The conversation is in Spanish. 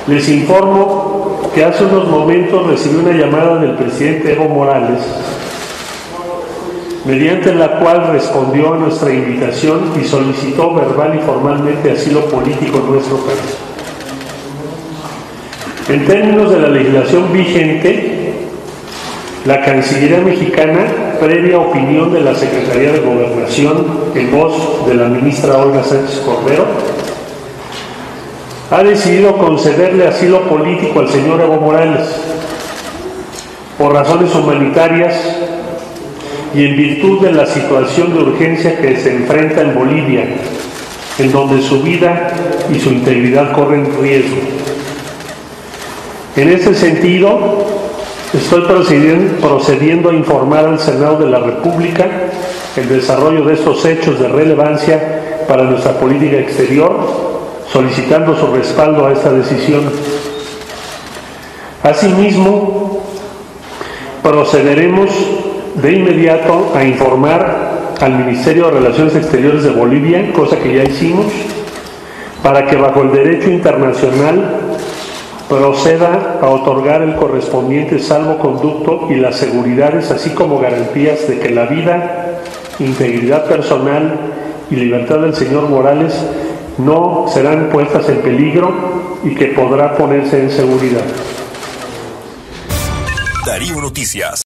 Les informo que hace unos momentos recibí una llamada del presidente Evo Morales, mediante la cual respondió a nuestra invitación y solicitó verbal y formalmente asilo político en nuestro país. En términos de la legislación vigente, la Cancillería mexicana, previa opinión de la Secretaría de Gobernación en voz de la ministra Olga Sánchez Cordero, ha decidido concederle asilo político al señor Evo Morales por razones humanitarias y en virtud de la situación de urgencia que se enfrenta en Bolivia, en donde su vida y su integridad corren riesgo. En ese sentido, estoy procediendo a informar al Senado de la República el desarrollo de estos hechos de relevancia para nuestra política exterior, solicitando su respaldo a esta decisión. Asimismo, procederemos de inmediato a informar al Ministerio de Relaciones Exteriores de Bolivia, cosa que ya hicimos, para que bajo el derecho internacional proceda a otorgar el correspondiente salvoconducto y las seguridades, así como garantías de que la vida, integridad personal y libertad del señor Morales no serán puestas en peligro y que podrá ponerse en seguridad. Darío Noticias.